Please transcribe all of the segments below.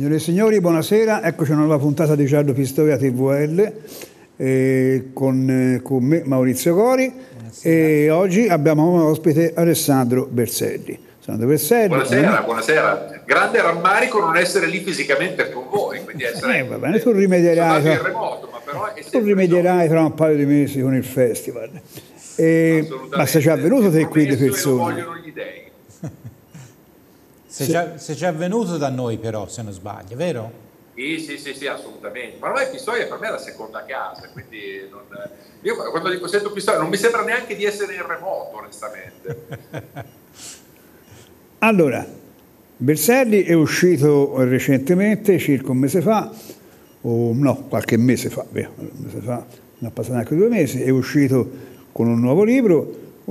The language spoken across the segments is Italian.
Signore e signori, buonasera, eccoci a una nuova puntata di Giallo Pistoia TVL con me Maurizio Cori. E oggi abbiamo come ospite Alessandro Berselli. Buonasera, buonasera. Grande rammarico non essere lì fisicamente con voi, quindi essere va bene, tu rimedierai, in remoto, ma però tra un paio di mesi con il festival. Ma sei già venuto te qui di persona? Lo vogliono gli dei. Sei già venuto da noi però, se non sbaglio, vero? Sì, assolutamente. Ma ormai Pistoia per me è la seconda casa, quindi io quando dico sento Pistoia non mi sembra neanche di essere in remoto, onestamente. Allora, Berselli è uscito recentemente, circa un mese fa, o no, qualche mese fa, un mese fa, non è passato neanche 2 mesi, è uscito con un nuovo libro,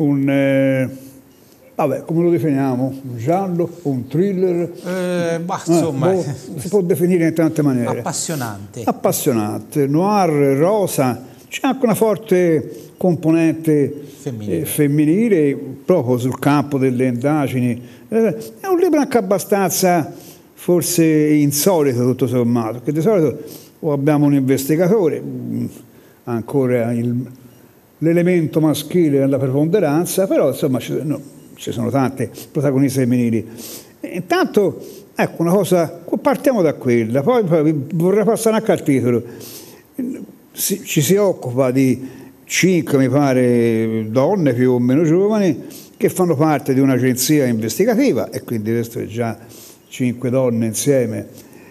vabbè, come lo definiamo? Un giallo, un thriller? Insomma, si può definire in tante maniere. Appassionante, noir, rosa, c'è anche una forte componente femminile proprio sul campo delle indagini. È un libro anche abbastanza forse insolito tutto sommato, perché di solito o abbiamo un investigatore, ancora l'elemento maschile nella preponderanza, però insomma ci sono tante protagoniste femminili. Intanto, ecco una cosa, partiamo da quella, poi vorrei passare anche al titolo. Ci si occupa di 5, mi pare, donne più o meno giovani che fanno parte di un'agenzia investigativa, e quindi questo è già 5 donne insieme.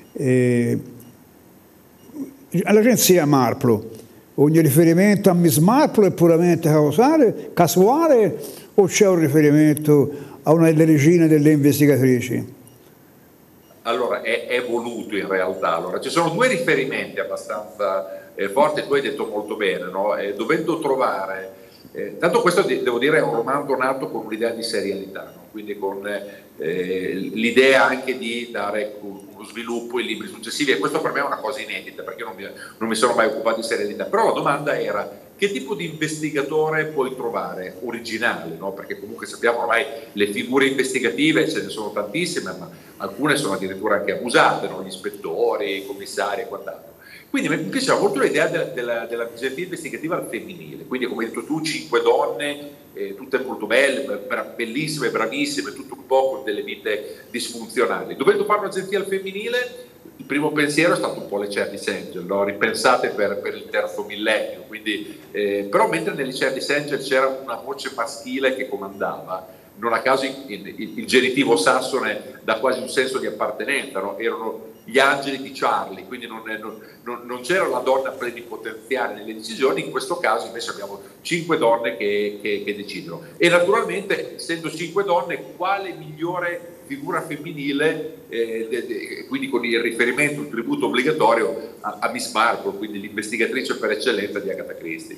All'agenzia Marplo, ogni riferimento a Miss Marplo è puramente casuale o c'è un riferimento a una delle regine delle investigatrici? Allora, è voluto in realtà. Allora, ci sono 2 riferimenti abbastanza forti, tu hai detto molto bene, no? Dovendo trovare, tanto questo devo dire è un romanzo nato con un'idea di serialità, no? Quindi con l'idea anche di dare uno sviluppo ai libri successivi, e questo per me è una cosa inedita perché io non mi sono mai occupato di serialità, però la domanda era: che tipo di investigatore puoi trovare originale, no? Perché comunque sappiamo ormai le figure investigative ce ne sono tantissime, ma alcune sono addirittura anche abusate, no? Gli ispettori, i commissari e quant'altro. Quindi mi piaceva molto l'idea dell'agenzia investigativa al femminile, quindi come hai detto tu 5 donne, tutte molto belle, bellissime, bravissime, tutto un po' con delle vite disfunzionali. Dovendo fare un'agenzia al femminile, il primo pensiero è stato un po' le Charlie's Angel, no? Ripensate per il terzo millennio, quindi, però mentre nelle Charlie's Angel c'era una voce maschile che comandava, non a caso il genitivo sassone dà quasi un senso di appartenenza, no? Erano gli angeli di Charlie, quindi non c'era la donna plenipotenziale nelle decisioni. In questo caso invece abbiamo 5 donne che decidono, e naturalmente essendo 5 donne quale migliore figura femminile, quindi con il riferimento, il tributo obbligatorio a Miss Marple, quindi l'investigatrice per eccellenza di Agatha Christie.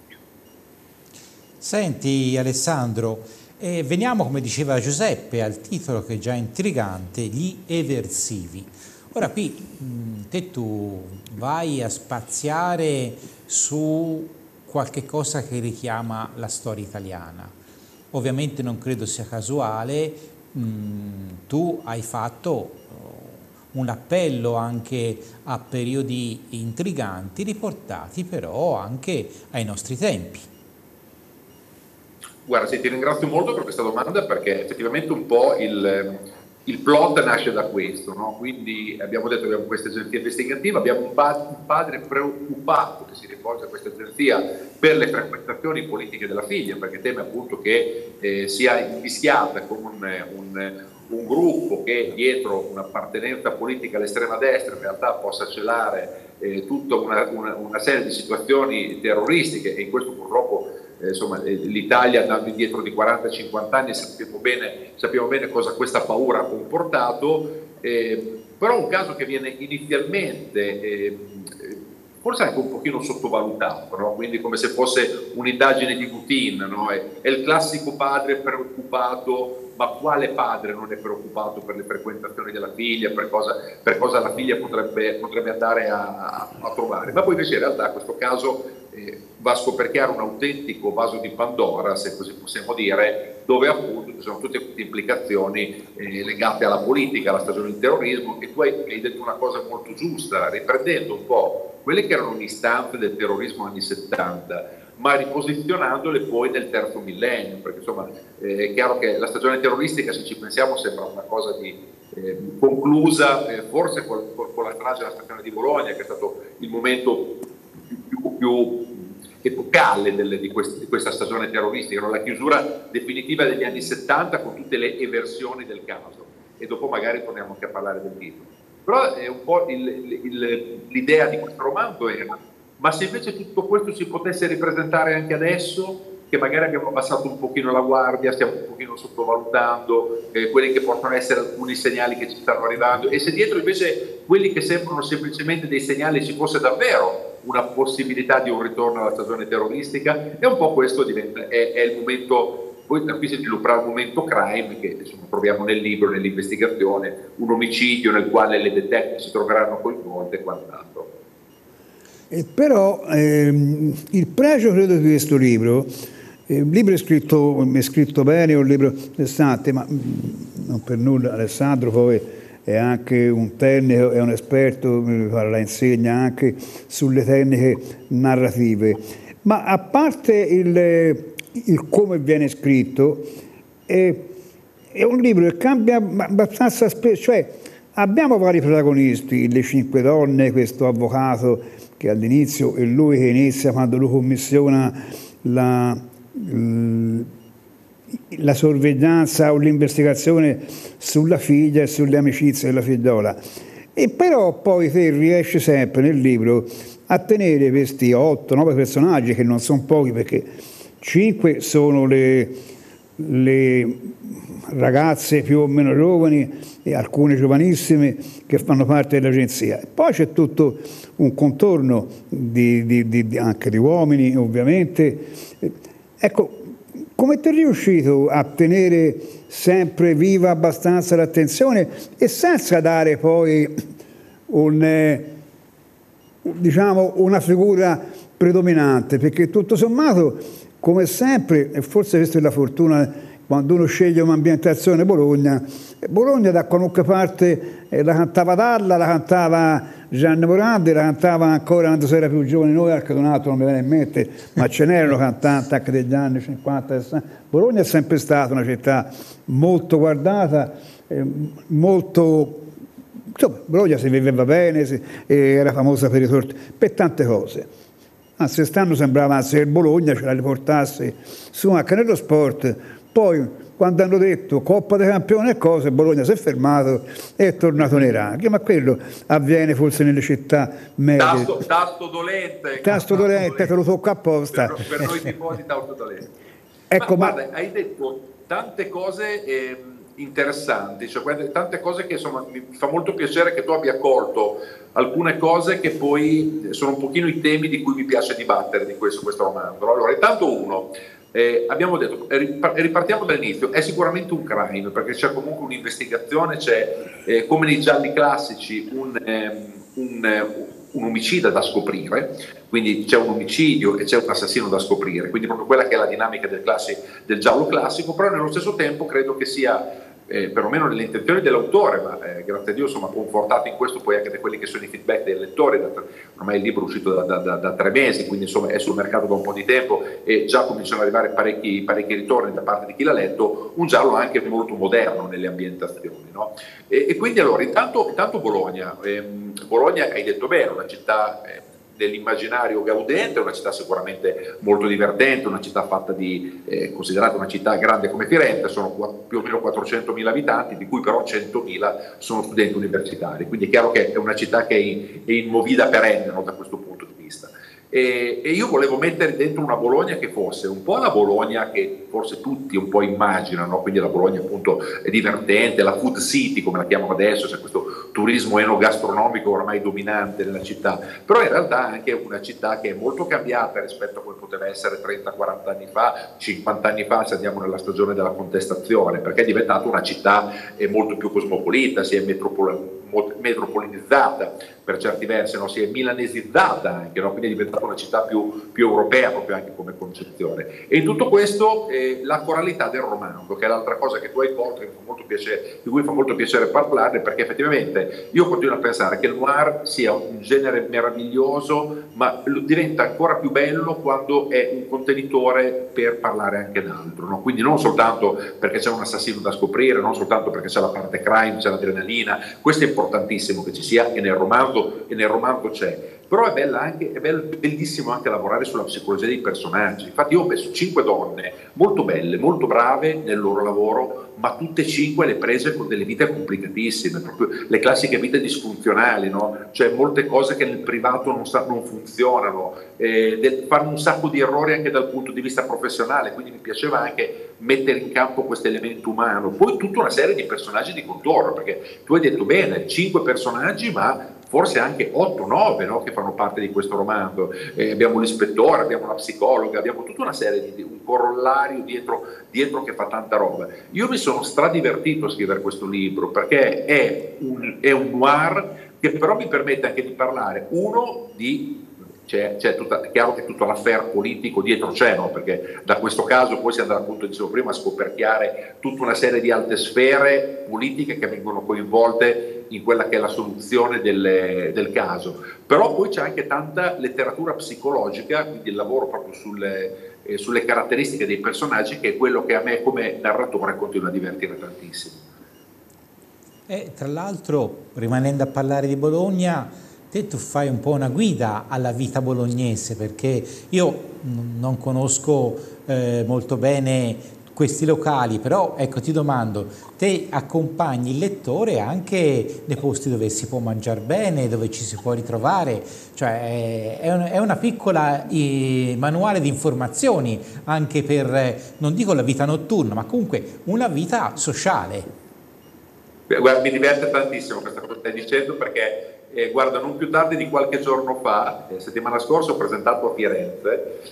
Senti Alessandro, veniamo, come diceva Giuseppe, al titolo che è già intrigante, Gli Eversivi. Ora qui tu vai a spaziare su qualche cosa che richiama la storia italiana. Ovviamente non credo sia casuale, tu hai fatto un appello anche a periodi intriganti riportati però anche ai nostri tempi. Guarda, ti ringrazio molto per questa domanda, perché effettivamente un po' il plot nasce da questo, no? Quindi abbiamo detto che abbiamo questa agenzia investigativa, abbiamo un padre preoccupato che si rivolge a questa agenzia per le frequentazioni politiche della figlia, perché teme appunto che sia invischiata con un gruppo che dietro un'appartenenza politica all'estrema destra in realtà possa celare tutta una serie di situazioni terroristiche, e in questo purtroppo insomma, l'Italia andando indietro di 40-50 anni sappiamo bene cosa questa paura ha comportato, però un caso che viene inizialmente forse anche un pochino sottovalutato, no? Quindi come se fosse un'indagine di routine, no? È il classico padre preoccupato ma quale padre non è preoccupato per le frequentazioni della figlia, per cosa la figlia potrebbe andare a trovare. Ma poi invece in realtà questo caso va a scoperchiare un autentico vaso di Pandora, se così possiamo dire, dove appunto ci sono tutte queste implicazioni legate alla politica, alla stagione del terrorismo, e tu hai detto una cosa molto giusta, riprendendo un po' quelle che erano le istanze del terrorismo anni 70, ma riposizionandole poi nel terzo millennio, perché insomma è chiaro che la stagione terroristica, se ci pensiamo, sembra una cosa conclusa, forse con la strage della stazione di Bologna, che è stato il momento più epocale di questa stagione terroristica, la chiusura definitiva degli anni 70 con tutte le eversioni del caso, e dopo magari torniamo anche a parlare del libro. Però è un po' l'idea di questo romanzo era: ma se invece tutto questo si potesse ripresentare anche adesso, che magari abbiamo abbassato un pochino la guardia, stiamo un pochino sottovalutando quelli che possono essere alcuni segnali che ci stanno arrivando, e se dietro invece quelli che sembrano semplicemente dei segnali ci fosse davvero una possibilità di un ritorno alla stagione terroristica, e un po' questo è il momento. Poi da qui si svilupperà il momento crime, che insomma troviamo nel libro, nell'investigazione, un omicidio nel quale le detective si troveranno coinvolte e quant'altro. Però il pregio, credo, di questo libro, il libro è scritto bene, è un libro interessante, ma non per nulla Alessandro poi è anche un tecnico, è un esperto, la insegna anche sulle tecniche narrative. Ma a parte il come viene scritto, è un libro che cambia abbastanza spesso, cioè abbiamo vari protagonisti, le 5 donne, questo avvocato che all'inizio è lui che inizia quando lui commissiona la sorveglianza o l'investigazione sulla figlia e sulle amicizie della figliola. E però poi te riesci sempre nel libro a tenere questi 8-9 personaggi, che non sono pochi, perché 5 sono le ragazze più o meno giovani e alcune giovanissime che fanno parte dell'agenzia. E poi c'è tutto un contorno anche di uomini, ovviamente. Ecco, come ti è riuscito a tenere sempre viva abbastanza l'attenzione e senza dare poi una figura predominante? Perché tutto sommato, come sempre, e forse questa è la fortuna quando uno sceglie un'ambientazione Bologna da qualunque parte la cantava Dalla, la cantava Gianni Morandi, la cantava ancora quando si era più giovani noi, anche un altro non mi viene in mente, ma ce n'erano cantanti anche degli anni 50 e 60. Bologna è sempre stata una città molto guardata, molto... Insomma, Bologna si viveva bene, era famosa per tante cose. Anzi, quest'anno sembrava che il Bologna ce la riportasse su anche nello sport. Poi, quando hanno detto Coppa dei Campioni e cose, Bologna si è fermato e è tornato nei ranghi, ma quello avviene forse nelle città medie. Tasto dolente. Tasto dolente, te lo tocco apposta. Per noi tifosi tasto dolente. Ecco, guarda, hai detto tante cose interessanti, cioè tante cose che insomma mi fa molto piacere che tu abbia colto alcune cose che poi sono un pochino i temi di cui mi piace dibattere di questo romanzo. Allora, intanto uno, abbiamo detto, ripartiamo dall'inizio, è sicuramente un crime, perché c'è comunque un'investigazione, c'è come nei gialli classici un omicida da scoprire, quindi c'è un omicidio e c'è un assassino da scoprire, quindi proprio quella che è la dinamica del giallo classico, però nello stesso tempo credo che sia perlomeno nelle intenzioni dell'autore, ma grazie a Dio insomma confortato in questo poi anche da quelli che sono i feedback dei lettori. Ormai il libro è uscito da 3 mesi, quindi insomma è sul mercato da un po' di tempo e già cominciano ad arrivare parecchi ritorni da parte di chi l'ha letto. Un giallo anche molto moderno nelle ambientazioni, no? E quindi allora intanto Bologna, hai detto bene, una città dell'immaginario gaudente, una città sicuramente molto divertente, una città fatta considerata una città grande come Firenze, sono più o meno 400.000 abitanti, di cui però 100.000 sono studenti universitari, quindi è chiaro che è una città che è in movida perenne, no, da questo punto di vista. E io volevo mettere dentro una Bologna che fosse un po' la Bologna che forse tutti un po' immaginano, quindi la Bologna appunto è divertente, la food city come la chiamano adesso, c'è questo turismo enogastronomico ormai dominante nella città, però in realtà è anche una città che è molto cambiata rispetto a come poteva essere 30-40 anni fa, 50 anni fa, se andiamo nella stagione della contestazione, perché è diventata una città molto più cosmopolita, si è metropolizzata per certi versi, no? Si è milanesizzata anche, no? Quindi è diventata una città più europea proprio anche come concezione. E in tutto questo la coralità del romanzo, che è l'altra cosa che tu hai colto, di cui fa molto piacere parlare, perché effettivamente io continuo a pensare che il noir sia un genere meraviglioso, ma diventa ancora più bello quando è un contenitore per parlare anche d'altro, no? Quindi non soltanto perché c'è un assassino da scoprire, non soltanto perché c'è la parte crime, c'è l'adrenalina, questo è importantissimo che ci sia e nel romanzo c'è. Però è bellissimo anche lavorare sulla psicologia dei personaggi. Infatti io ho messo 5 donne molto belle, molto brave nel loro lavoro, ma tutte e 5 le prese con delle vite complicatissime, proprio le classiche vite disfunzionali, no? Cioè molte cose che nel privato non funzionano, fanno un sacco di errori anche dal punto di vista professionale, quindi mi piaceva anche mettere in campo questo elemento umano. Poi tutta una serie di personaggi di contorno, perché tu hai detto bene, 5 personaggi, ma forse anche 8-9, no? Che fanno parte di questo romanzo. Abbiamo l'ispettore, abbiamo la psicologa, abbiamo tutta una serie di un corollario dietro che fa tanta roba. Io mi sono stradivertito a scrivere questo libro perché è un noir che però mi permette anche di parlare, c'è chiaro che tutto l'affaire politico dietro c'è, no? Perché da questo caso poi si andrà, appunto dicevo prima, a scoperchiare tutta una serie di altre sfere politiche che vengono coinvolte in quella che è la soluzione del caso. Però poi c'è anche tanta letteratura psicologica, quindi il lavoro proprio sulle caratteristiche dei personaggi, che è quello che a me come narratore continua a divertire tantissimo. E tra l'altro, rimanendo a parlare di Bologna, tu fai un po' una guida alla vita bolognese, perché io non conosco molto bene questi locali, però ecco, ti domando, te accompagni il lettore anche nei posti dove si può mangiare bene, dove ci si può ritrovare, cioè è una piccola manuale di informazioni anche per, non dico la vita notturna, ma comunque una vita sociale. Guarda, mi diverte tantissimo questa cosa che stai dicendo, perché guarda, non più tardi di qualche giorno fa, settimana scorsa, ho presentato a Firenze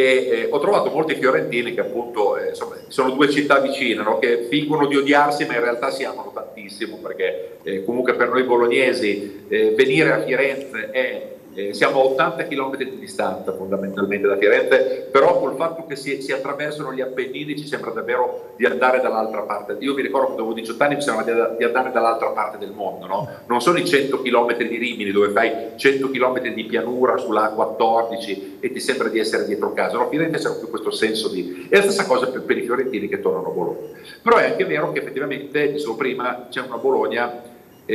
e ho trovato molti fiorentini che appunto insomma, sono due città vicine, no? Che fingono di odiarsi ma in realtà si amano tantissimo, perché comunque per noi bolognesi venire a Firenze è siamo a 80 km di distanza fondamentalmente da Firenze, però col fatto che si attraversano gli Appennini ci sembra davvero di andare dall'altra parte. Io mi ricordo quando avevo 18 anni mi sembrava di andare dall'altra parte del mondo, no? Non sono i 100 km di Rimini dove fai 100 km di pianura sulla A14 e ti sembra di essere dietro casa, no? Firenze c'è proprio questo senso di... È la stessa cosa per i fiorentini che tornano a Bologna. Però è anche vero che effettivamente, dicevo prima, c'è una Bologna.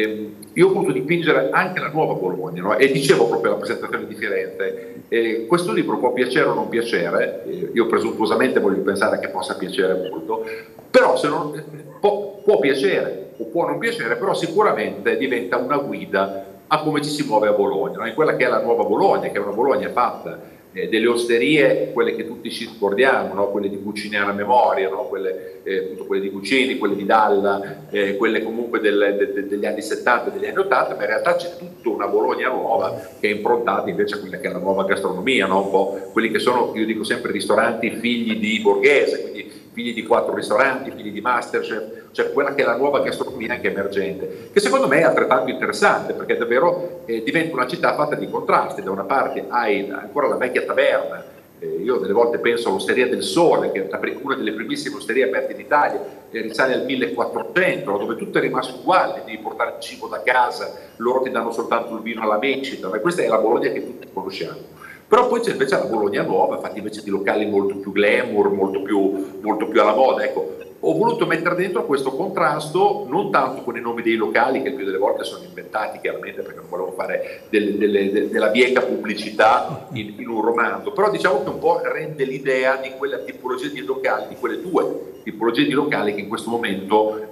Io ho voluto dipingere anche la nuova Bologna, no? E dicevo proprio alla presentazione di Firenze, questo libro può piacere o non piacere, io presuntuosamente voglio pensare che possa piacere molto, però se non, può piacere o può non piacere, però sicuramente diventa una guida a come ci si muove a Bologna, no? In quella che è la nuova Bologna, che è una Bologna fatta delle osterie, quelle che tutti ci scordiamo, no? Quelle di Cuciniana memoria, no? Quelle di Cucini, quelle di Dalla, quelle comunque degli anni 70 e degli anni 80, ma in realtà c'è tutta una Bologna nuova che è improntata invece a quella che è la nuova gastronomia, no? Un po' quelli che sono, io dico sempre, ristoranti figli di Borghese, quindi figli di 4 ristoranti, figli di Masterchef, cioè quella che è la nuova gastronomia anche emergente, che secondo me è altrettanto interessante, perché davvero diventa una città fatta di contrasti. Da una parte hai ancora la vecchia taverna, io delle volte penso all'Osteria del Sole, che è una delle primissime osterie aperte in Italia, risale al 1400, dove tutto è rimasto uguale, devi portare il cibo da casa, loro ti danno soltanto il vino alla mecita, ma questa è la Bologna che tutti conosciamo. Però poi c'è invece la Bologna nuova, fatti invece di locali molto più glamour, molto più alla moda. Ecco, ho voluto mettere dentro questo contrasto, non tanto con i nomi dei locali, che il più delle volte sono inventati chiaramente, perché non volevo fare della bieca pubblicità in un romanzo, però diciamo che un po' rende l'idea di quella tipologia di locali, di quelle due tipologie di locali che in questo momento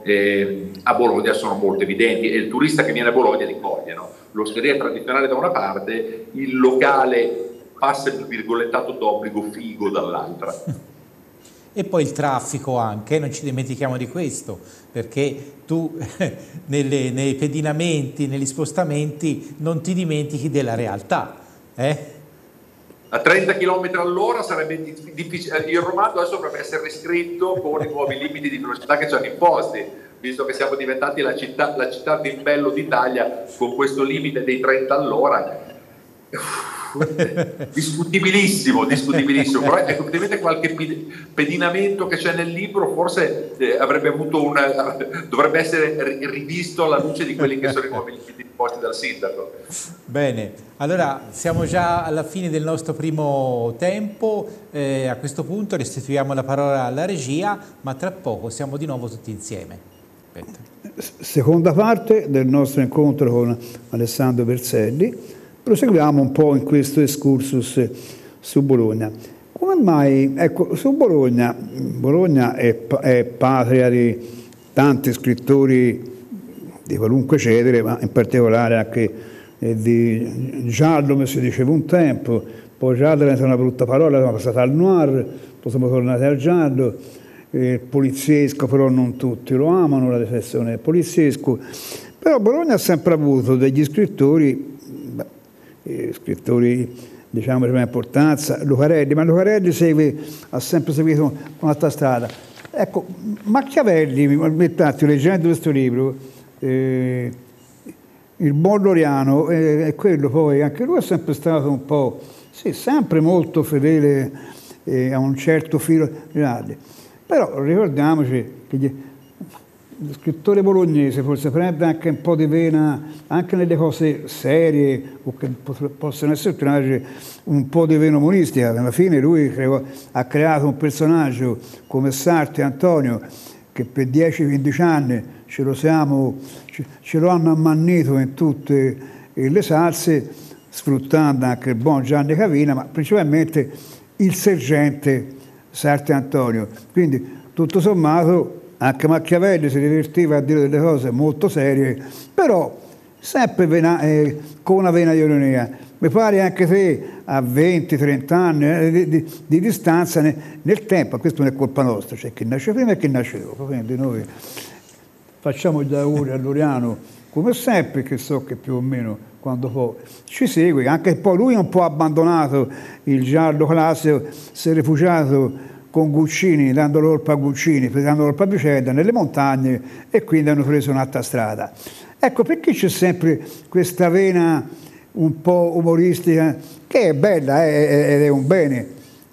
a Bologna sono molto evidenti, e il turista che viene a Bologna li coglie, no? L'osteria tradizionale da una parte, il locale passa il virgolettato d'obbligo figo dall'altra. E poi il traffico anche, non ci dimentichiamo di questo, perché tu nei pedinamenti, negli spostamenti non ti dimentichi della realtà. A 30 km all'ora sarebbe difficile, il Romando adesso dovrebbe essere riscritto con i nuovi limiti di velocità che ci hanno imposti, visto che siamo diventati la città più bella d'Italia con questo limite dei 30 all'ora. discutibilissimo, però effettivamente qualche pedinamento che c'è nel libro forse dovrebbe essere rivisto alla luce di quelli che sono i nuovi limiti imposti dal sindaco. Bene, allora siamo già alla fine del nostro primo tempo, a questo punto restituiamo la parola alla regia, ma tra poco siamo di nuovo tutti insieme. Seconda parte del nostro incontro con Alessandro Berselli. Proseguiamo un po' in questo excursus su Bologna. Come mai, ecco, su Bologna è patria di tanti scrittori di qualunque genere, ma in particolare anche di giallo, come si diceva un tempo, poi giallo è una brutta parola, siamo passati al noir, poi siamo tornati al giallo, poliziesco, però non tutti lo amano, la definizione è poliziesco, però Bologna ha sempre avuto degli scrittori diciamo di prima importanza, Lucarelli, ma Lucarelli ha sempre seguito un'altra strada. Ecco, Machiavelli, leggendo questo libro, il buon Loriano, è quello poi, anche lui è sempre stato un po', sì, sempre molto fedele a un certo filo generale. Però ricordiamoci che lo scrittore bolognese forse prende anche un po' di vena anche nelle cose serie o che possono essere un po' di vena umoristica. Alla fine lui ha creato un personaggio come Sarti Antonio che per 10-15 anni ce lo hanno ammannito in tutte le salse, sfruttando anche il buon Gianni Cavina, ma principalmente il sergente Sarti Antonio. Quindi tutto sommato anche Machiavelli si divertiva a dire delle cose molto serie, però sempre con una vena di ironia. Mi pare anche te a 20-30 anni di distanza nel tempo, questo non è colpa nostra, c'è chi nasce prima e chi nasce dopo, quindi noi facciamo gli auguri a Loriano come sempre, che so che più o meno quando poi ci segue, anche poi lui un po' abbandonato il giallo classico, si è rifugiato con Guccini, dando colpa a Guccini, dando colpa a Bicetta nelle montagne, e quindi hanno preso un'altra strada. Ecco, perché c'è sempre questa vena un po' umoristica, che è bella ed è un bene.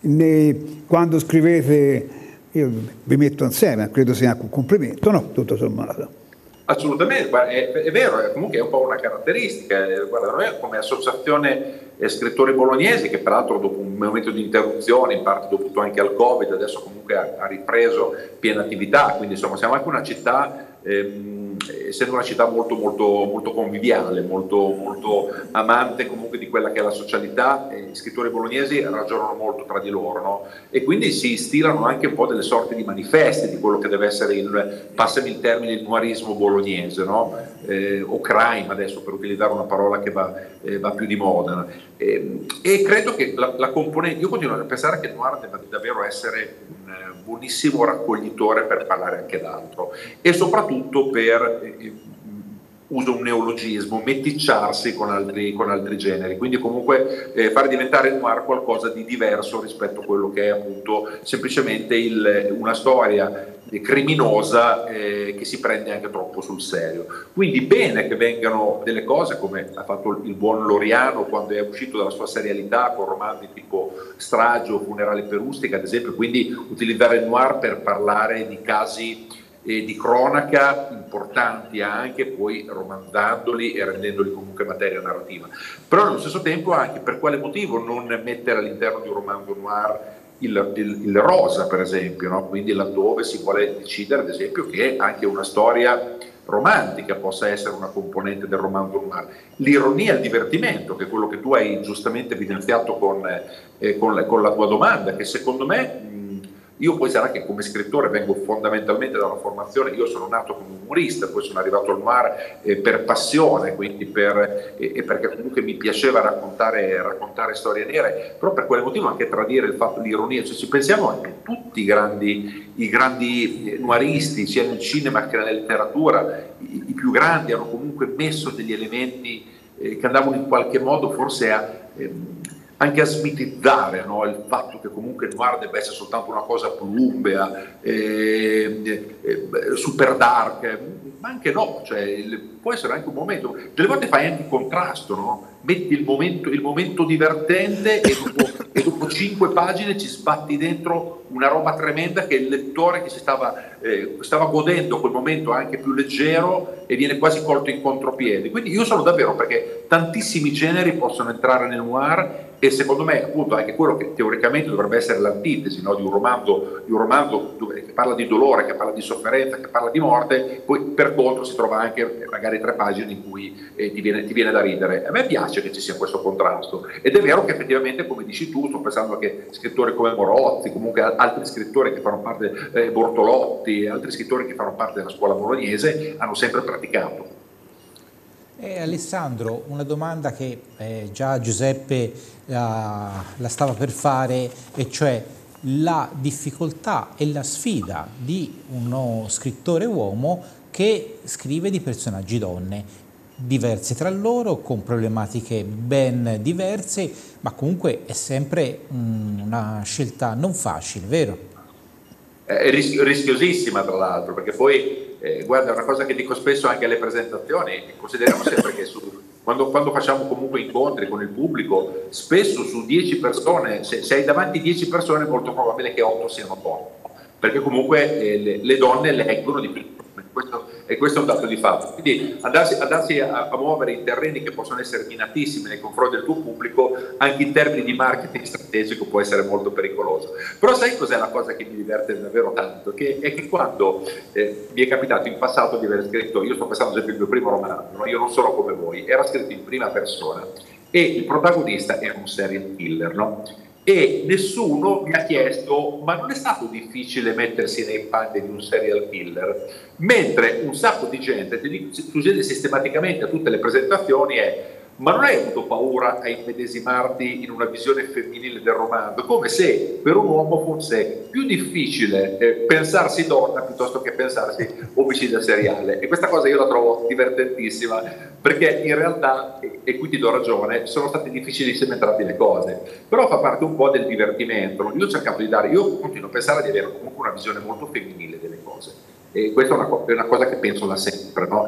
Quando scrivete, io vi metto insieme, credo sia anche un complimento, no? Tutto sommato. Assolutamente, è vero, comunque è un po' una caratteristica. Guarda, noi come associazione scrittori bolognesi, che peraltro dopo un momento di interruzione, in parte dovuto anche al Covid, adesso comunque ha ripreso piena attività, quindi insomma siamo anche una città, essendo una città molto, molto, molto conviviale, molto, molto amante comunque di quella che è la socialità, gli scrittori bolognesi ragionano molto tra di loro, no? E quindi si stilano anche un po' delle sorti di manifesti di quello che deve essere passami il termine, il noirismo bolognese, no? O crime adesso, per utilizzare una parola che va più di moda. E credo che la componente, io continuo a pensare che il noir deve davvero essere un buonissimo raccoglitore per parlare anche d'altro, e soprattutto per, uso un neologismo, meticciarsi con altri generi, quindi comunque fare diventare il noir qualcosa di diverso rispetto a quello che è appunto semplicemente una storia criminosa che si prende anche troppo sul serio. Quindi bene che vengano delle cose come ha fatto il buon Loriano quando è uscito dalla sua serialità con romanzi tipo Strage o Funerale per Ustica, ad esempio, quindi utilizzare il noir per parlare di casi di cronaca importanti, anche poi romanzandoli e rendendoli comunque materia narrativa. Però nello stesso tempo anche per quale motivo non mettere all'interno di un romanzo noir il rosa, per esempio, no? Quindi laddove si vuole decidere ad esempio che anche una storia romantica possa essere una componente del romanzo noir. L'ironia, il divertimento, che è quello che tu hai giustamente evidenziato con la tua domanda, che secondo me Io poi sarà che come scrittore vengo fondamentalmente da una formazione, io sono nato come umorista, poi sono arrivato al noir per passione, quindi perché comunque mi piaceva raccontare storie nere, però per quale motivo anche tradire il fatto di ironia, cioè ci pensiamo anche tutti i grandi noiristi, sia nel cinema che nella letteratura, i più grandi hanno comunque messo degli elementi che andavano in qualche modo forse anche a smitizzare, no? Il fatto che comunque il noir debba essere soltanto una cosa plumbea, super dark, ma anche no, cioè, può essere anche un momento, delle volte fai anche contrasto, no? Metti il momento divertente e dopo 5 pagine ci sbatti dentro una roba tremenda che il lettore che si stava godendo quel momento anche più leggero e viene quasi colto in contropiede. Quindi io sono davvero, perché tantissimi generi possono entrare nel noir, e secondo me appunto anche quello che teoricamente dovrebbe essere l'antitesi, no, di un romanzo che parla di dolore, che parla di sofferenza, che parla di morte, poi per contro si trova anche magari 3 pagine in cui ti viene da ridere. A me piace che ci sia questo contrasto, ed è vero che effettivamente, come dici tu, sto pensando che scrittori come Morozzi, comunque altri scrittori che fanno parte, Bortolotti, altri scrittori che fanno parte della scuola bolognese, hanno sempre praticato. Alessandro, una domanda che già Giuseppe la stava per fare, e cioè la difficoltà e la sfida di uno scrittore uomo che scrive di personaggi donne, diversi tra loro, con problematiche ben diverse, ma comunque è sempre una scelta non facile, vero? È rischiosissima, tra l'altro, perché poi guarda, una cosa che dico spesso anche alle presentazioni, consideriamo sempre che quando facciamo comunque incontri con il pubblico, spesso su 10 persone, se hai davanti 10 persone è molto probabile che 8 siano donne, perché comunque le donne leggono di più, e questo è un dato di fatto. Quindi andarsi a muovere in terreni che possono essere minatissimi nei confronti del tuo pubblico, anche in termini di marketing strategico, può essere molto pericoloso. Però sai cos'è la cosa che mi diverte davvero tanto? È che quando mi è capitato in passato di aver scritto, io sto pensando ad esempio il mio primo romanzo, no? Io non sono come voi, era scritto in prima persona e il protagonista era un serial killer, no? E nessuno mi ha chiesto, ma non è stato difficile mettersi nei panni di un serial killer? Mentre un sacco di gente succede sistematicamente a tutte le presentazioni ma non hai avuto paura a immedesimarti in una visione femminile del romanzo? Come se per un uomo fosse più difficile pensarsi donna piuttosto che pensarsi omicida seriale. E questa cosa io la trovo divertentissima, perché in realtà, e qui ti do ragione, sono state difficilissime entrambe le cose, però fa parte un po' del divertimento. Io ho cercato io continuo a pensare di avere comunque una visione molto femminile delle cose. E questa è una cosa che penso da sempre, no?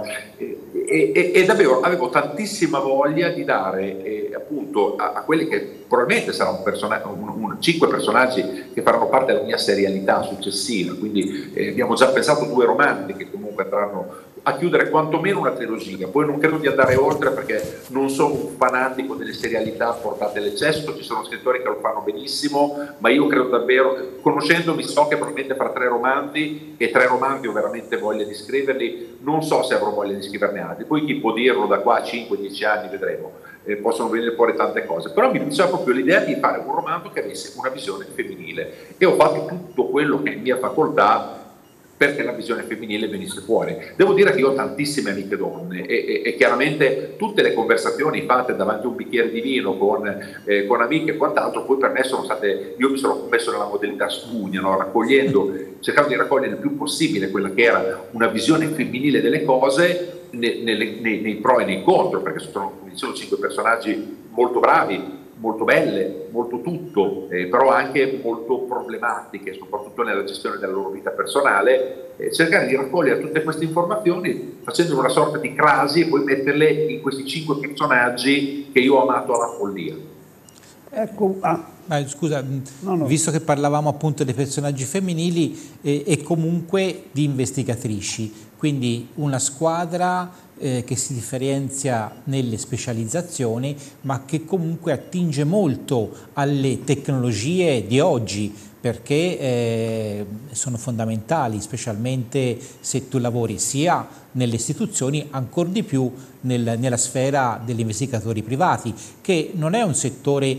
E davvero avevo tantissima voglia di dare appunto a quelli che probabilmente saranno 5 personaggi che faranno parte della mia serialità successiva, quindi abbiamo già pensato 2 romanzi che comunque andranno a chiudere quantomeno una trilogia. Poi non credo di andare oltre, perché non sono un fanatico delle serialità portate all'eccesso, ci sono scrittori che lo fanno benissimo, ma io credo davvero, conoscendomi, so che probabilmente farò 3 romanzi, e 3 romanzi ho veramente voglia di scriverli, non so se avrò voglia di scriverne altri, poi chi può dirlo da qua a 5-10 anni, vedremo, possono venire fuori tante cose, però mi piaceva proprio l'idea di fare un romanzo che avesse una visione femminile, e ho fatto tutto quello che è in mia facoltà perché la visione femminile venisse fuori. Devo dire che io ho tantissime amiche donne e chiaramente tutte le conversazioni fatte davanti a un bicchiere di vino con amiche e quant'altro, poi per me sono state, io mi sono messo nella modalità spugna, no? Cercando di raccogliere il più possibile quella che era una visione femminile delle cose nei pro e nei contro, perché sono 5 personaggi molto bravi, molto belle, molto tutto, però anche molto problematiche, soprattutto nella gestione della loro vita personale, cercare di raccogliere tutte queste informazioni facendo una sorta di crasi e poi metterle in questi 5 personaggi che io ho amato alla follia. Ecco, scusa, no. Visto che parlavamo appunto dei personaggi femminili e comunque di investigatrici, quindi una squadra che si differenzia nelle specializzazioni, ma che comunque attinge molto alle tecnologie di oggi, perché sono fondamentali, specialmente se tu lavori sia nelle istituzioni, ancor di più nella sfera degli investigatori privati, che non è un settore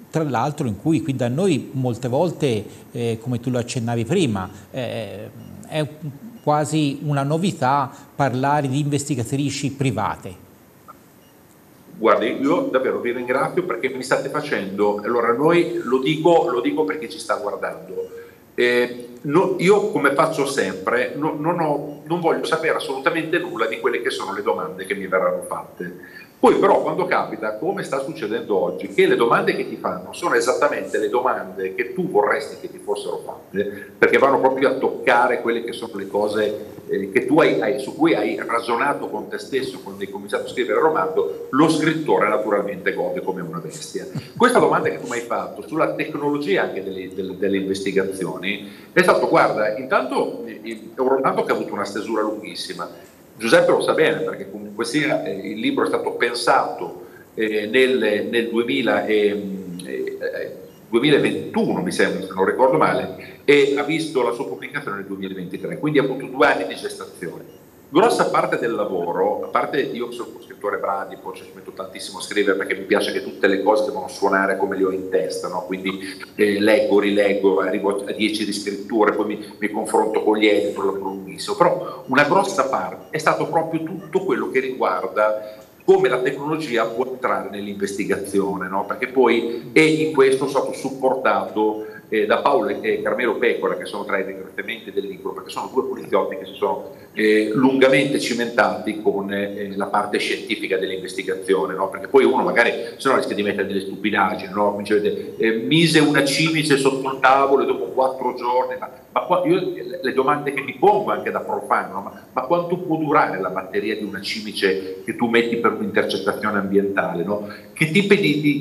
tra l'altro in cui qui da noi molte volte, come tu lo accennavi prima, è quasi una novità parlare di investigatrici private. Guardi, io davvero vi ringrazio perché mi state facendo, allora noi lo dico perché ci sta guardando, io come faccio sempre non voglio sapere assolutamente nulla di quelle che sono le domande che mi verranno fatte. Poi però quando capita, come sta succedendo oggi, che le domande che ti fanno sono esattamente le domande che tu vorresti che ti fossero fatte, perché vanno proprio a toccare quelle che sono le cose che tu su cui hai ragionato con te stesso quando hai cominciato a scrivere il romanzo, lo scrittore naturalmente gode come una bestia. Questa domanda che tu mi hai fatto sulla tecnologia anche delle investigazioni è stato, guarda, intanto è un romanzo che ha avuto una stesura lunghissima. Giuseppe lo sa bene perché comunque sia il libro è stato pensato nel 2021 mi sembra, se non ricordo male, e ha visto la sua pubblicazione nel 2023, quindi ha avuto 2 anni di gestazione. Grossa parte del lavoro, a parte io sono uno scrittore bradipo, cioè ci metto tantissimo a scrivere perché mi piace che tutte le cose devono suonare come le ho in testa, no? Quindi leggo, rileggo, arrivo a 10 riscritture, poi mi confronto con gli editor, lo lunghissimo, però una grossa parte è stato proprio tutto quello che riguarda come la tecnologia può entrare nell'investigazione, no? Perché poi in questo sono stato supportato da Paolo e Carmelo Pecora, che sono tra i ringraziamenti del libro, perché sono 2 poliziotti che si sono lungamente cimentati con la parte scientifica dell'investigazione, no? Perché poi uno magari se no rischia di mettere delle stupidaggini, no? Mise una cimice sotto il tavolo e dopo 4 giorni, ma io le domande che mi pongo anche da profano, no? Ma quanto può durare la batteria di una cimice che tu metti per un'intercettazione ambientale, no? Che tipi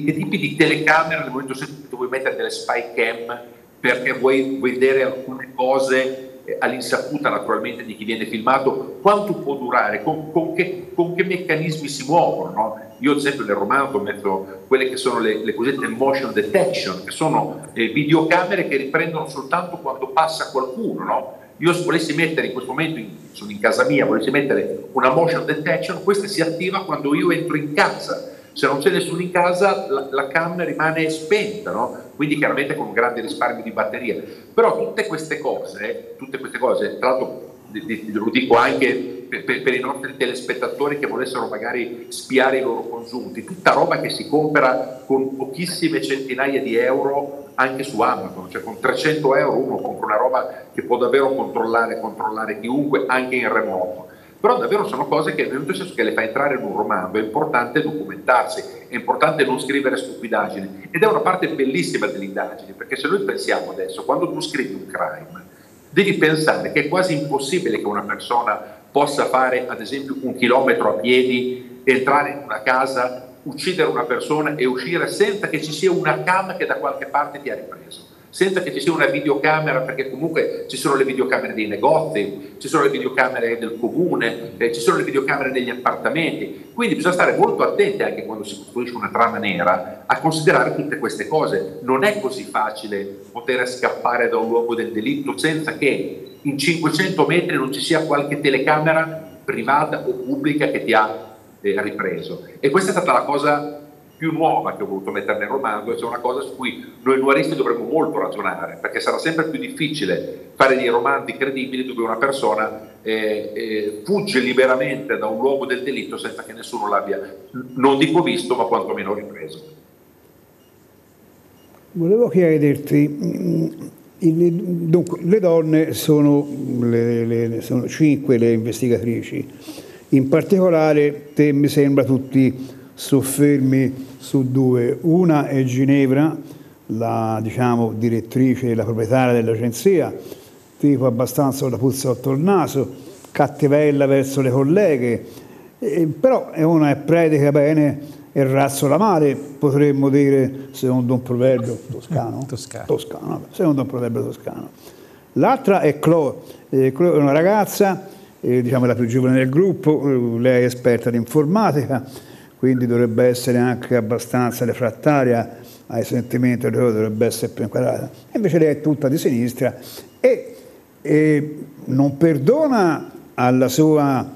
di telecamera nel momento in cui vuoi mettere delle spy cam perché vuoi vedere alcune cose all'insaputa naturalmente di chi viene filmato, quanto può durare, con che meccanismi si muovono, no? Io ad esempio nel romanzo ho messo quelle che sono le cosiddette motion detection, che sono videocamere che riprendono soltanto quando passa qualcuno, no? Io se volessi mettere in questo momento, sono in casa mia, volessi mettere una motion detection, questa si attiva quando io entro in casa. Se non c'è nessuno in casa la cam rimane spenta, no? Quindi chiaramente con un grande risparmio di batteria. Però tutte queste cose, tra l'altro lo dico anche per i nostri telespettatori che volessero magari spiare i loro congiunti, tutta roba che si compra con pochissime centinaia di euro anche su Amazon, cioè con 300 euro uno compra una roba che può davvero controllare chiunque anche in remoto. Però davvero sono cose che nel senso che le fa entrare in un romanzo, è importante documentarsi, è importante non scrivere stupidaggini ed è una parte bellissima delle indagini, perché se noi pensiamo adesso, quando tu scrivi un crime, devi pensare che è quasi impossibile che una persona possa fare ad esempio 1 chilometro a piedi, entrare in una casa, uccidere una persona e uscire senza che ci sia una cam che da qualche parte ti ha ripreso, senza che ci sia una videocamera, perché comunque ci sono le videocamere dei negozi, ci sono le videocamere del comune, ci sono le videocamere degli appartamenti, quindi bisogna stare molto attenti anche quando si costruisce una trama nera a considerare tutte queste cose. Non è così facile poter scappare da un luogo del delitto senza che in 500 metri non ci sia qualche telecamera privata o pubblica che ti ha ripreso. E questa è stata la cosa più nuova che ho voluto mettere nel romanzo, e c'è una cosa su cui noi noiristi dovremmo molto ragionare, perché sarà sempre più difficile fare dei romanzi credibili dove una persona fugge liberamente da un luogo del delitto senza che nessuno l'abbia, non dico visto, ma quantomeno ripreso. Volevo chiederti, dunque, le donne sono 5 le investigatrici, in particolare te mi sembra tutti soffermi su 2, una è Ginevra, la direttrice e la proprietaria dell'agenzia, tipo abbastanza da puzza sotto il naso, cattivella verso le colleghe, però è predica bene e razzola male, potremmo dire, secondo un proverbio toscano, secondo un proverbio toscano. L'altra è Chloe, è una ragazza, la più giovane del gruppo, lei è esperta di informatica, quindi dovrebbe essere anche abbastanza refrattaria ai sentimenti, dovrebbe essere più inquadrata. Invece lei è tutta di sinistra e non perdona alla sua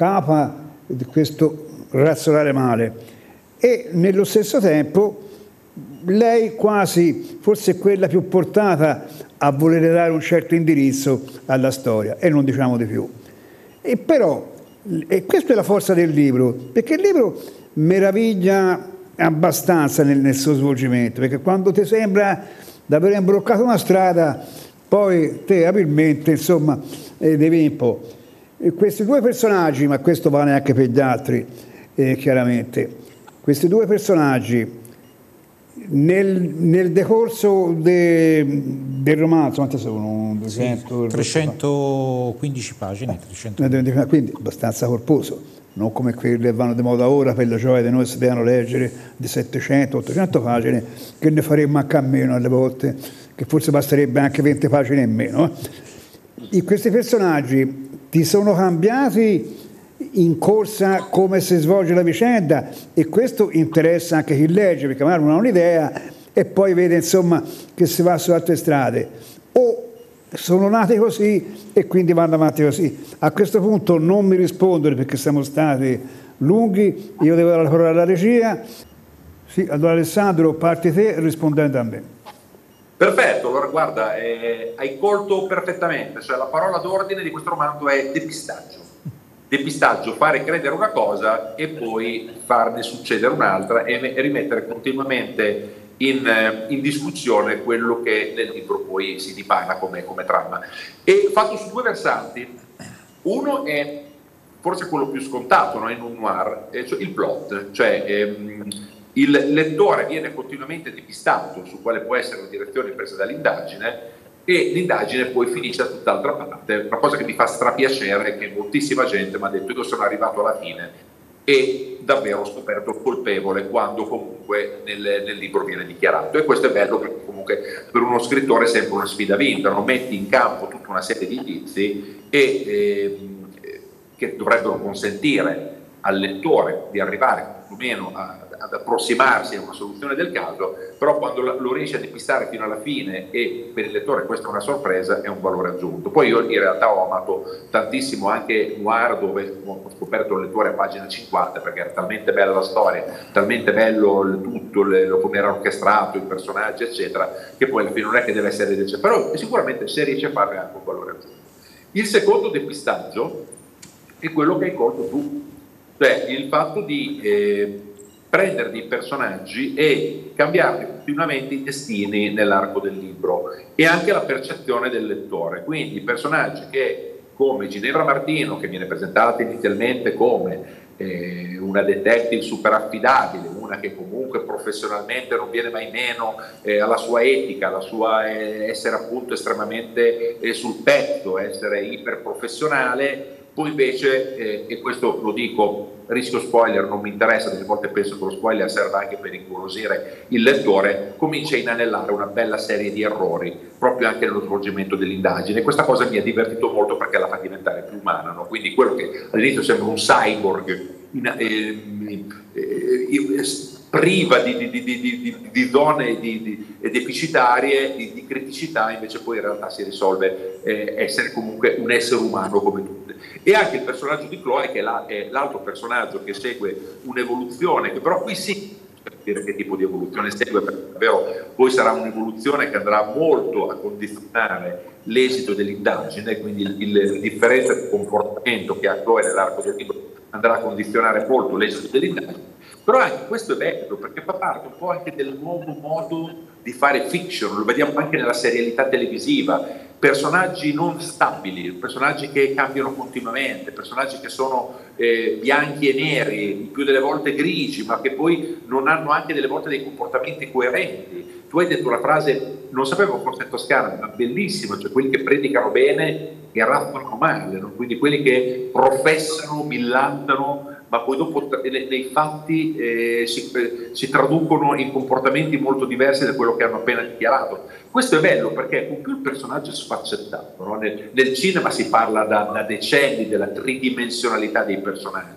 capa di questo razzolare male e nello stesso tempo lei quasi forse è quella più portata a voler dare un certo indirizzo alla storia, e non diciamo di più. E però, e questa è la forza del libro, perché il libro meraviglia abbastanza nel suo svolgimento, perché quando ti sembra di aver imbroccato una strada, poi te abilmente, insomma, devi un po'. E questi due personaggi, ma questo vale anche per gli altri, chiaramente, questi due personaggi nel decorso del romanzo, quante sono? 200, 315 pagine, 300. Quindi abbastanza corposo, non come quelli che vanno di moda ora per la gioia di noi si devono leggere di 700-800 pagine, che ne faremmo anche a meno alle volte, che forse basterebbe anche 20 pagine in meno. Questi personaggi ti sono cambiati in corsa come si svolge la vicenda, e questo interessa anche chi legge, perché magari non ha un'idea e poi vede insomma che si va su altre strade, o sono nati così e quindi vanno avanti così. A questo punto non mi rispondere perché siamo stati lunghi, io devo dare la parola alla regia. Sì, allora Alessandro, parti te rispondendo a me. Perfetto, allora guarda, hai colto perfettamente, cioè la parola d'ordine di questo romanzo è depistaggio. Depistaggio, fare credere una cosa e poi farne succedere un'altra e rimettere continuamente in discussione quello che nel libro poi si dipana come trama. E fatto su due versanti. Uno è forse quello più scontato, no, in un noir, cioè il plot, cioè il lettore viene continuamente depistato su quale può essere la direzione presa dall'indagine, e l'indagine poi finisce da tutt'altra parte. Una cosa che mi fa strapiacere è che moltissima gente mi ha detto: io sono arrivato alla fine e davvero ho scoperto il colpevole, quando comunque nel libro viene dichiarato. E questo è bello, perché comunque per uno scrittore è sempre una sfida vinta, non metti in campo tutta una serie di indizi che dovrebbero consentire al lettore di arrivare più o meno ad approssimarsi a una soluzione del caso, però quando lo riesce a depistare fino alla fine e per il lettore questa è una sorpresa, è un valore aggiunto. Poi io in realtà ho amato tantissimo anche noir, dove ho scoperto il lettore a pagina 50, perché era talmente bella la storia, talmente bello il tutto, come era orchestrato, i personaggi eccetera, che poi alla fine non è che deve essere però sicuramente se riesce a fare anche un valore aggiunto. Il secondo depistaggio è quello che hai colto tu, cioè il fatto di prendere dei personaggi e cambiarne continuamente i destini nell'arco del libro, e anche la percezione del lettore. Quindi personaggi che, come Ginevra Martino, che viene presentata inizialmente come una detective super affidabile, una che comunque professionalmente non viene mai meno alla sua etica, alla sua essere appunto estremamente sul pezzo, essere iperprofessionale. Poi invece, e questo lo dico, rischio spoiler, non mi interessa, delle volte penso che lo spoiler serva anche per incuriosire il lettore, comincia a inanellare una bella serie di errori, proprio anche nello svolgimento dell'indagine. Questa cosa mi ha divertito molto perché la fa diventare più umana, no? Quindi quello che all'inizio sembra un cyborg, priva di zone deficitarie, di criticità, invece poi in realtà si risolve essere comunque un essere umano come tutti. E anche il personaggio di Chloe, che è l'altro personaggio che segue un'evoluzione, che però qui sì, per dire che tipo di evoluzione segue, perché davvero poi sarà un'evoluzione che andrà molto a condizionare l'esito dell'indagine, quindi il differente comportamento che ha Chloe nell'arco del libro andrà a condizionare molto l'esito dell'indagine. Però anche questo è bello, perché fa parte un po' anche del nuovo modo di fare fiction, lo vediamo anche nella serialità televisiva, personaggi non stabili, personaggi che cambiano continuamente, personaggi che sono bianchi e neri, il più delle volte grigi, ma che poi non hanno anche delle volte dei comportamenti coerenti. Tu hai detto una frase, non sapevo forse in toscana, ma bellissima, cioè quelli che predicano bene e razzolano male, no? Quindi quelli che professano, millantano, ma poi dopo nei fatti si traducono in comportamenti molto diversi da quello che hanno appena dichiarato. Questo è bello perché con più il personaggio è sfaccettato, no? Nel cinema si parla da decenni della tridimensionalità dei personaggi,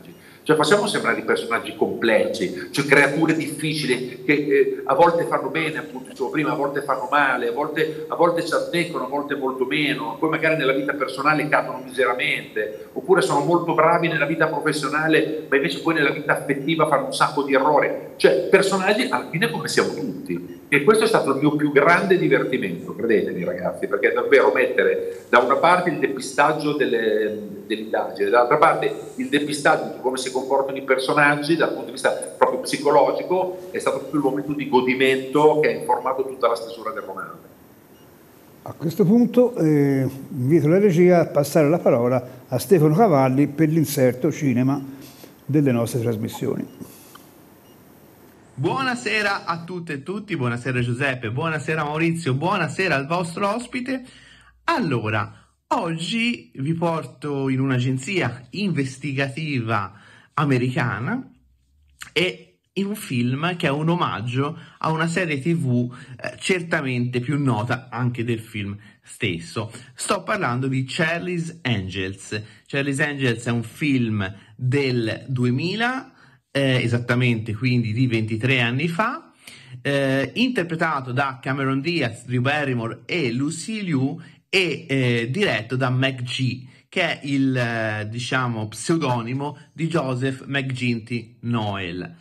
Cioè facciamo sembrare i personaggi complessi, cioè creature difficili che a volte fanno bene, appunto dicevo prima, a volte fanno male, a volte ci azzeccono, a volte molto meno, poi magari nella vita personale cadono miseramente, oppure sono molto bravi nella vita professionale, ma invece poi nella vita affettiva fanno un sacco di errori. Cioè personaggi alla fine come siamo tutti. E questo è stato il mio più grande divertimento, credetemi ragazzi, perché davvero mettere da una parte il depistaggio dell'indagine, dall'altra parte il depistaggio di come si comportano i personaggi dal punto di vista proprio psicologico, è stato proprio il momento di godimento che ha informato tutta la stesura del romanzo. A questo punto invito la regia a passare la parola a Stefano Cavalli per l'inserto cinema delle nostre trasmissioni. Buonasera a tutte e tutti, buonasera Giuseppe, buonasera Maurizio, buonasera al vostro ospite. Allora, oggi vi porto in un'agenzia investigativa americana e in un film che è un omaggio a una serie TV certamente più nota anche del film stesso. Sto parlando di Charlie's Angels. Charlie's Angels è un film del 2000, esattamente quindi di 23 anni fa, interpretato da Cameron Diaz, Drew Barrymore e Lucy Liu e diretto da McG, che è il diciamo pseudonimo di Joseph McGinty Noel.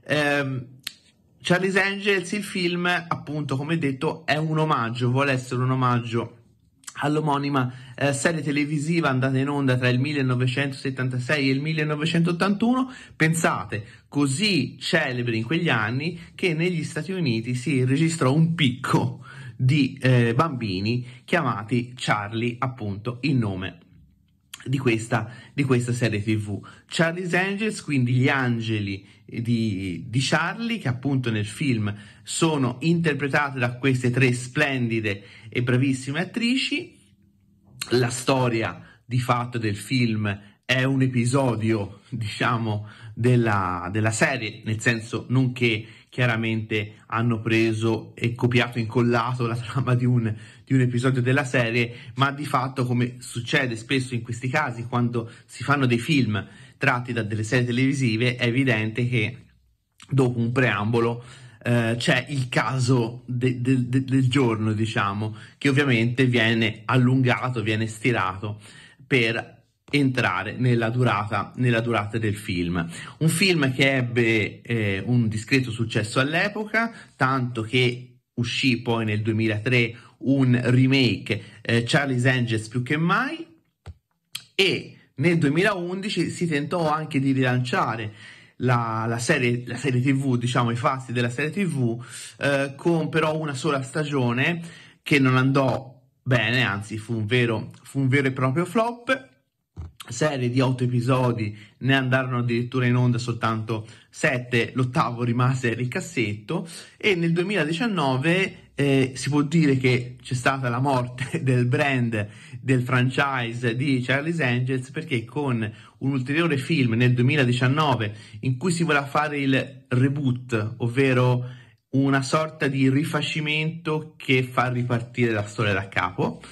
Charlie's Angels, il film, appunto, come detto, è un omaggio, vuole essere un omaggio all'omonima serie televisiva andata in onda tra il 1976 e il 1981, pensate, così celebre in quegli anni che negli Stati Uniti si registrò un picco di bambini chiamati Charlie, appunto in nome di questa serie TV. Charlie's Angels, quindi gli angeli di Charlie, che appunto nel film sono interpretate da queste tre splendide e bravissime attrici. La storia di fatto del film è un episodio, diciamo, della serie, nel senso non che chiaramente hanno preso e copiato e incollato la trama di un episodio della serie, ma di fatto, come succede spesso in questi casi quando si fanno dei film tratti da delle serie televisive, è evidente che dopo un preambolo c'è il caso del giorno, diciamo, che ovviamente viene allungato, viene stirato per entrare nella durata del film. Un film che ebbe un discreto successo all'epoca, tanto che uscì poi nel 2003 un remake, Charlie's Angels più che mai, e nel 2011 si tentò anche di rilanciare la serie TV, diciamo i fasti della serie TV, con però una sola stagione che non andò bene, anzi fu un vero e proprio flop. Serie di 8 episodi, ne andarono addirittura in onda soltanto 7, l'8º rimase il cassetto, e nel 2019 si può dire che c'è stata la morte del brand, del franchise di Charlie's Angels, perché con un ulteriore film nel 2019 in cui si voleva fare il reboot, ovvero una sorta di rifacimento che fa ripartire la storia da capo,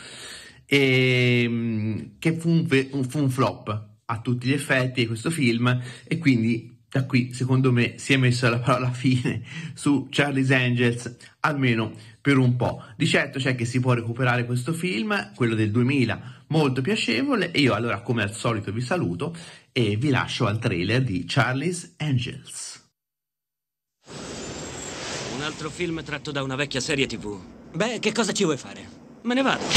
e che fu un flop a tutti gli effetti questo film, e quindi da qui secondo me si è messa la parola fine su Charlie's Angels, almeno per un po'. Di certo c'è che si può recuperare questo film, quello del 2000, molto piacevole, e io allora come al solito vi saluto e vi lascio al trailer di Charlie's Angels. Un altro film tratto da una vecchia serie TV. Beh, che cosa ci vuoi fare? Me ne vado.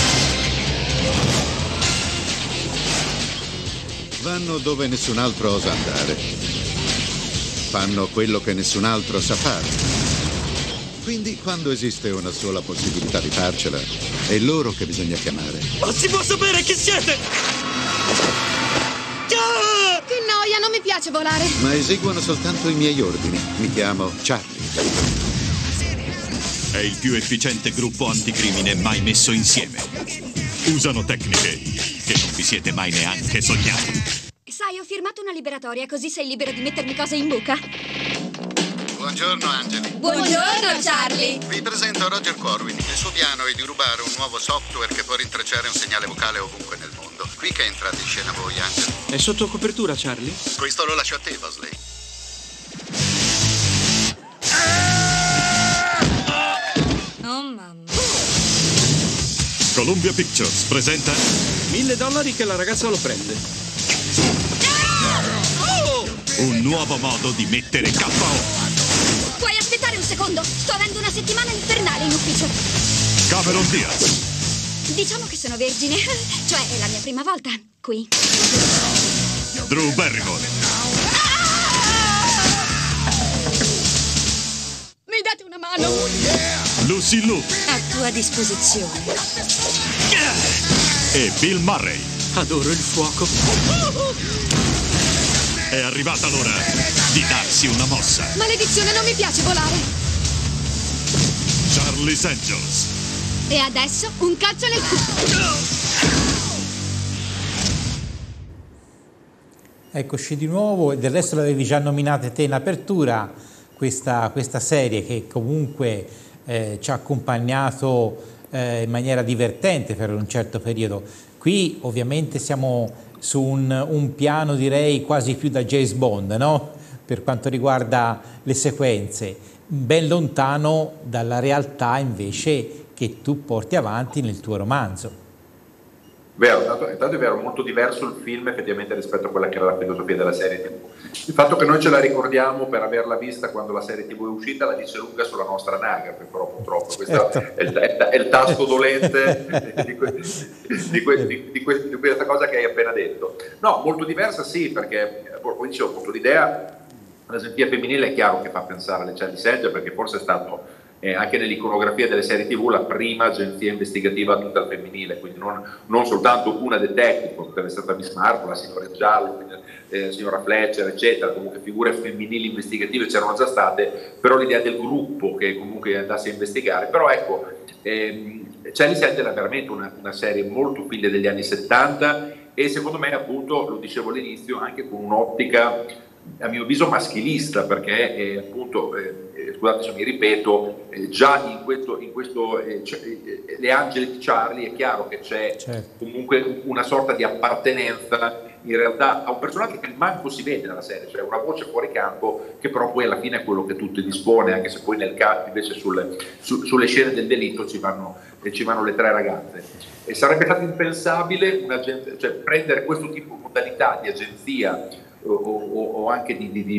Vanno dove nessun altro osa andare. Fanno quello che nessun altro sa fare. Quindi, quando esiste una sola possibilità di farcela, è loro che bisogna chiamare. Ma si può sapere chi siete? Che noia, non mi piace volare. Ma eseguono soltanto i miei ordini. Mi chiamo Charlie. È il più efficiente gruppo anticrimine mai messo insieme. Usano tecniche che non vi siete mai neanche sognati. Sai, ho firmato una liberatoria, così sei libero di mettermi cose in bocca. Buongiorno, Angeli. Buongiorno, Charlie. Vi presento Roger Corwin. Il suo piano è di rubare un nuovo software che può rintracciare un segnale vocale ovunque nel mondo. qui che entrate in scena voi, Angelo. È sotto copertura, Charlie? Questo lo lascio a te, Bosley. Oh, mamma. Columbia Pictures presenta $1.000 che la ragazza lo prende. un nuovo modo di mettere KO. Puoi aspettare un secondo? Sto avendo una settimana infernale in ufficio. Cameron Diaz. Diciamo che sono vergine, cioè è la mia prima volta qui. Drew Barrymore. Mi date una mano? Lucy Liu. A tua disposizione. E Bill Murray. Adoro il fuoco. È arrivata l'ora di darsi una mossa. Maledizione, non mi piace volare. Charlie's Angels. E adesso un calcio nel culo. Eccoci di nuovo, e del resto l'avevi già nominata te in apertura, questa serie che comunque ci ha accompagnato in maniera divertente per un certo periodo. Qui ovviamente siamo su un piano, direi, quasi più da James Bond, no? Per quanto riguarda le sequenze, ben lontano dalla realtà invece che tu porti avanti nel tuo romanzo. Vero, intanto è vero, molto diverso il film effettivamente rispetto a quella che era la filosofia della serie TV. Il fatto che noi ce la ricordiamo per averla vista quando la serie TV è uscita la dice lunga sulla nostra anagrafe, però purtroppo questo è il tasto dolente di questa cosa che hai appena detto. No, molto diversa sì, perché come dicevo, appunto, l'idea dell'agenzia femminile è chiaro che fa pensare alle Charlie's Angels, perché forse è stato anche nell'iconografia delle serie TV la prima agenzia investigativa tutta al femminile, quindi non soltanto una detective, come è stata Miss Marple, la signora Giallo, la signora Fletcher, eccetera, comunque figure femminili investigative c'erano già state, però l'idea del gruppo che comunque andasse a investigare. Però ecco, Charlie's Angels è veramente una serie molto figlia degli anni 70 e secondo me, appunto, lo dicevo all'inizio, anche con un'ottica a mio avviso maschilista, perché appunto scusate se mi ripeto, già in questo le Angeli di Charlie è chiaro che c'è comunque una sorta di appartenenza in realtà a un personaggio che manco si vede nella serie, cioè una voce fuori campo che però poi alla fine è quello che tutto dispone, anche se poi nel caso invece sulle scene del delitto ci vanno le tre ragazze. E sarebbe stato impensabile prendere questo tipo di modalità di agenzia o anche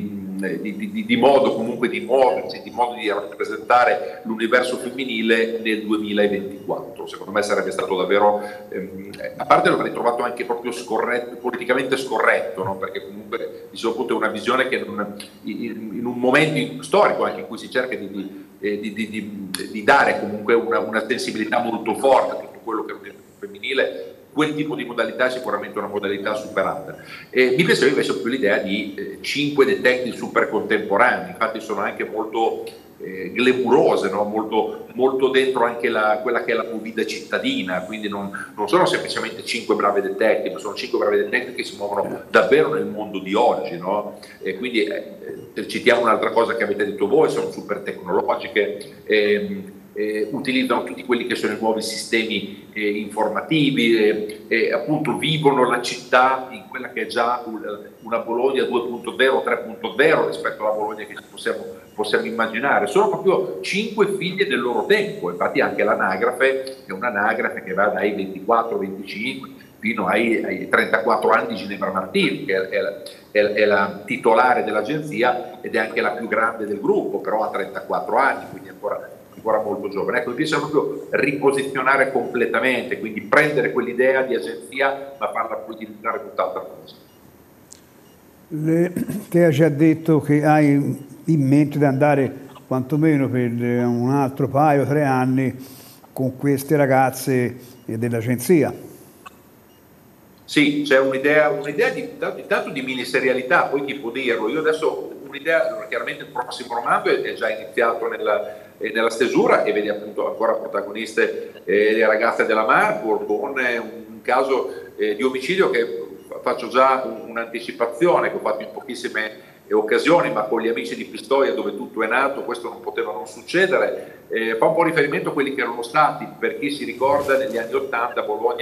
di modo comunque di muoversi, di modo di rappresentare l'universo femminile nel 2024. Secondo me sarebbe stato davvero, a parte lo avrei trovato anche proprio scorretto, politicamente scorretto, no? Perché comunque dicevo, appunto, è una visione che in un momento storico anche in cui si cerca di dare comunque una sensibilità molto forte a tutto quello che è l'universo femminile, quel tipo di modalità è sicuramente una modalità superata. Mi piaceva invece più l'idea di 5 detective super contemporanei, infatti sono anche molto glamurose, no? molto dentro anche quella che è la movida cittadina, quindi non sono semplicemente 5 brave detective, sono 5 brave detective che si muovono davvero nel mondo di oggi, no? E quindi citiamo un'altra cosa che avete detto voi, sono super tecnologiche, utilizzano tutti quelli che sono i nuovi sistemi informativi, appunto vivono la città in quella che è già una Bologna 2.0, 3.0 rispetto alla Bologna che possiamo immaginare. Sono proprio 5 figlie del loro tempo, infatti anche l'anagrafe è un'anagrafe che va dai 24-25 fino ai 34 anni di Ginevra Martini, che è la titolare dell'agenzia ed è anche la più grande del gruppo, però ha 34 anni, quindi ancora molto giovane. Ecco, mi piace proprio riposizionare completamente, quindi prendere quell'idea di agenzia ma farla poi diventare tutt'altra cosa. Te hai già detto che hai in mente di andare quantomeno per un altro paio, 3 anni con queste ragazze dell'agenzia. Sì, c'è un'idea tanto di miniserialità, poi chi può dirlo? Io adesso un'idea, chiaramente il prossimo romanzo è già iniziato nella stesura e vede appunto ancora protagoniste le ragazze della Marple, con un caso di omicidio che faccio già un'anticipazione che ho fatto in pochissime occasioni, ma con gli amici di Pistoia dove tutto è nato questo non poteva non succedere. Fa un po' riferimento a quelli che erano stati, per chi si ricorda, negli anni '80 Bologna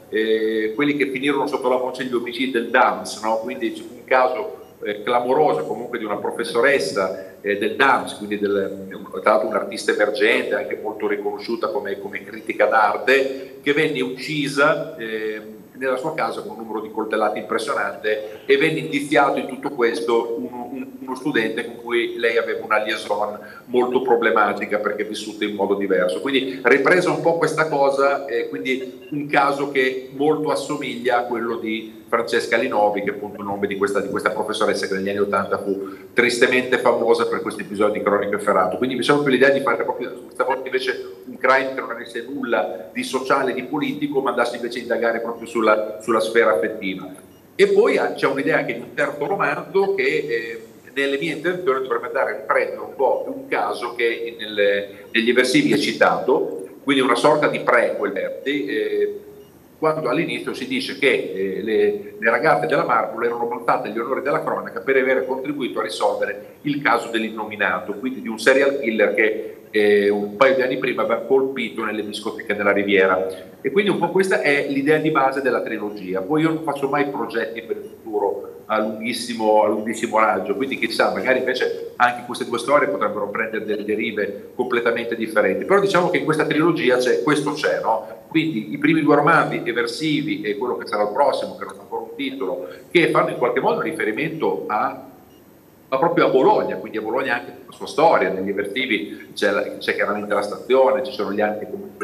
quelli che finirono sotto la voce gli omicidi del DAMS, no? Quindi c'è un caso clamoroso comunque di una professoressa del DAMS, quindi tra l'altro un'artista emergente, anche molto riconosciuta come critica d'arte, che venne uccisa nella sua casa con un numero di coltellate impressionante, e venne indiziato in tutto questo uno studente con cui lei aveva una liaison molto problematica perché vissuta in modo diverso. Quindi ripresa un po' questa cosa, quindi un caso che molto assomiglia a quello di Francesca Linovi, che è appunto il nome di questa professoressa che negli anni '80 fu tristemente famosa per questi episodi di Cronache Ferrato. Quindi mi sembra più l'idea di fare proprio questa volta invece un crime che non avesse nulla di sociale, di politico, ma andasse invece a indagare proprio sulla sfera affettiva. E poi c'è un'idea anche di un terzo romanzo che nelle mie intenzioni dovrebbe andare a riprendere un po' un caso che negli eversivi è citato, quindi una sorta di prequel, quando all'inizio si dice che le ragazze della Marple erano montate agli onori della cronaca per aver contribuito a risolvere il caso dell'innominato, quindi di un serial killer che un paio di anni prima aveva colpito nelle discoteche della Riviera. E quindi un po' questa è l'idea di base della trilogia. Poi io non faccio mai progetti per il futuro a lunghissimo raggio, quindi chissà, magari invece anche queste due storie potrebbero prendere delle derive completamente differenti. Però diciamo che in questa trilogia questo c'è, no? Quindi i primi due romanzi eversivi e quello che sarà il prossimo, che non ha ancora un titolo, che fanno in qualche modo riferimento proprio a Bologna, quindi a Bologna anche la sua storia. Negli eversivi c'è chiaramente la stazione, ci sono gli anni comunque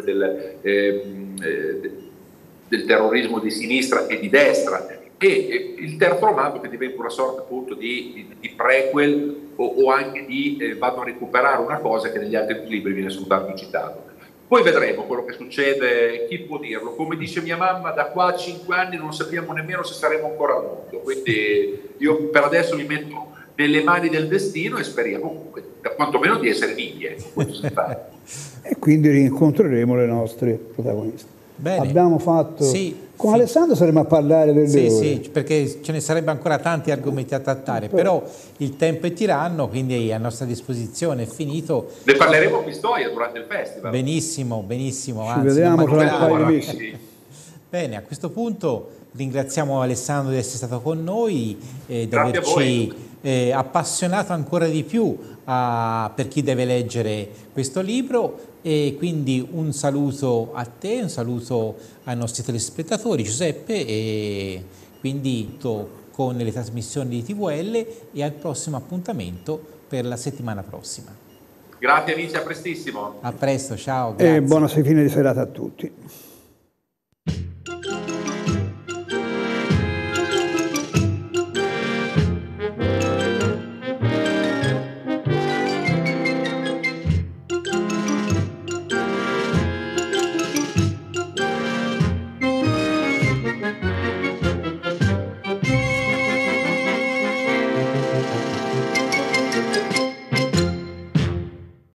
del terrorismo di sinistra e di destra, e il terzo romanzo che diventa una sorta appunto di prequel o anche vado a recuperare una cosa che negli altri libri viene soltanto citato. Poi vedremo quello che succede, chi può dirlo. Come dice mia mamma, da qua a 5 anni non sappiamo nemmeno se saremo ancora al mondo, quindi io per adesso mi metto nelle mani del destino e speriamo quantomeno di essere vivi, e quindi rincontreremo le nostre protagoniste. Bene. Abbiamo fatto con Alessandro saremo a parlare delle ore. Sì, perché ce ne sarebbe ancora tanti argomenti da trattare, però il tempo è tiranno, quindi a nostra disposizione è finito. Ne parleremo a Pistoia durante il festival. Benissimo. Ci vediamo tra un paio di mesi. Bene, a questo punto ringraziamo Alessandro di essere stato con noi, di averci appassionato ancora di più per chi deve leggere questo libro. E quindi un saluto a te, un saluto ai nostri telespettatori, Giuseppe, e quindi con le trasmissioni di TVL, e al prossimo appuntamento per la settimana prossima. Grazie amici, a prestissimo. A presto, ciao. Grazie. E buona fine di serata a tutti.